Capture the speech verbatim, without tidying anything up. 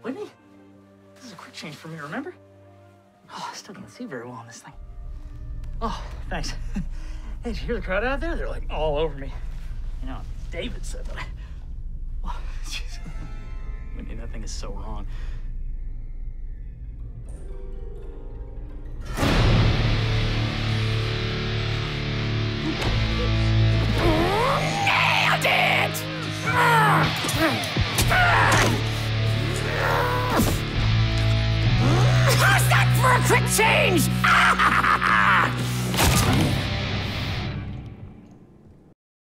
Whitney? This is a quick change for me, remember? Oh, I still can't see very well on this thing. Oh, thanks. Hey, did you hear the crowd out there? They're like all over me. You know, David said that I... Oh, jeez. Whitney, that thing is so wrong. Nailed it! How's that for a quick change?